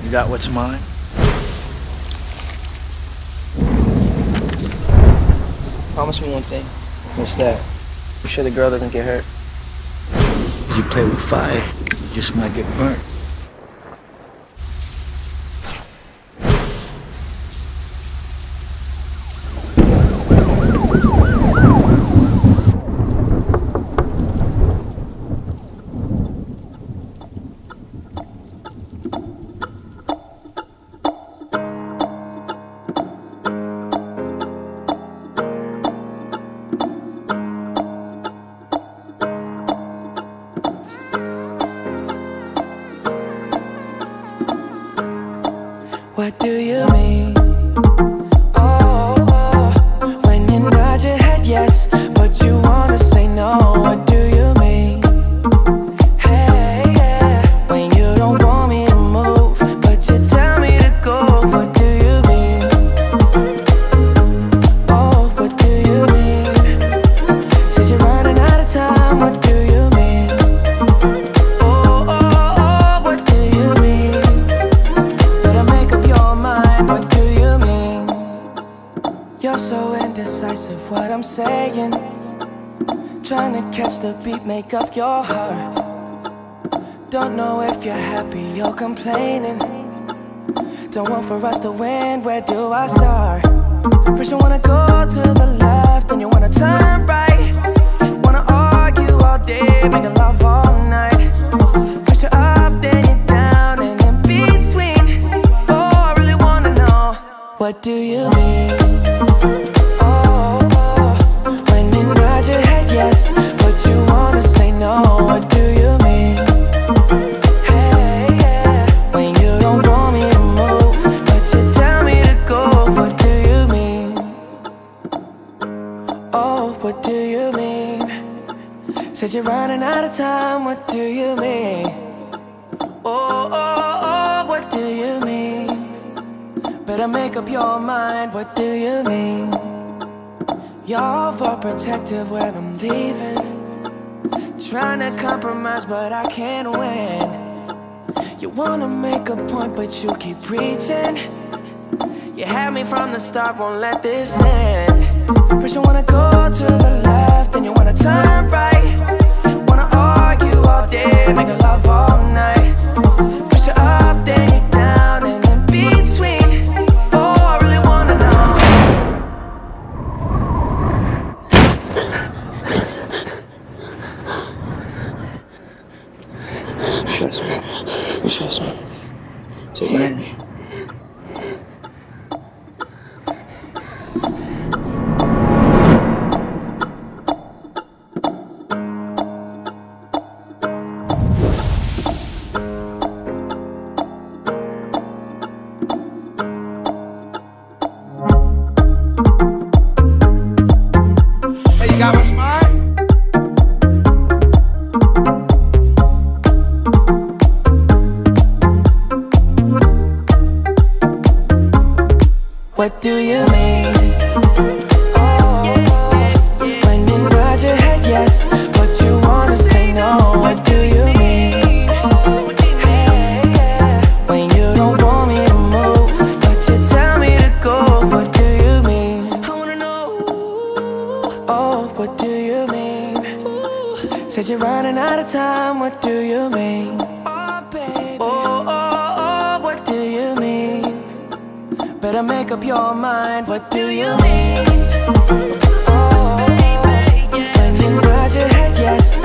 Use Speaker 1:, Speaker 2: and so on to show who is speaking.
Speaker 1: You got what's mine?
Speaker 2: Promise me one thing. What's that? You sure the girl doesn't get hurt?
Speaker 1: If you play with fire, you just might get burnt.
Speaker 3: What do you mean? Oh, oh, when you nod your head yes, but you wanna say no. What do you mean? Hey, yeah, when you don't want me to move, but you tell me to go. What do you mean? Oh, what do you mean? Said you're running out of time. What do you mean? Oh, oh, oh, what do you mean? Better make up your mind. What do you mean? You're so indecisive, what I'm saying. Trying to catch the beat, make up your heart. Don't know if you're happy or complaining. Don't want for us to win, where do I start? First you wanna go to the left, then you wanna turn right. Wanna argue all day, making love all night. First you're up, then you're down, and in between. Oh, I really wanna know, what do you mean? Oh, oh, when you nod your head yes, but you wanna say no. What do you mean? Hey, yeah, when you don't want me to move, but you tell me to go. What do you mean? Oh, what do you mean? Said you're running out of time. What do you mean? Oh, oh, oh, what do you mean? Better make up your mind. What do you mean? You're overprotective when I'm leaving. Trying to compromise, but I can't win. You wanna make a point, but you keep preaching. You had me from the start, won't let this end. First you wanna go to the left, then you wanna turn right. Wanna argue all day, make love all night. First you're up, then you're down, and in between. Oh, I really wanna know.
Speaker 2: Trust me. Trust me. Take my hand.
Speaker 4: Hey, you got what's mine?
Speaker 3: What do you mean? Oh, when you nod your head yes, but you wanna say no. What do you mean? Hey, yeah, when you don't want me to move, but you tell me to go. What do you mean? I wanna know. Oh, what do you mean? Said you're running out of time. What do you mean? Oh, baby. Oh, oh, oh, what do you mean? Better make up your mind. What do you mean? Oh, when you nod your head yes,